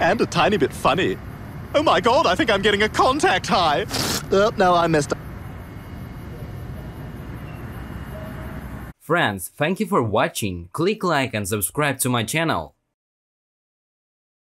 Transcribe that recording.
And a tiny bit funny. Oh my god, I think I'm getting a contact high. Oh, no, I missed it. Friends, thank you for watching. Click like and subscribe to my channel.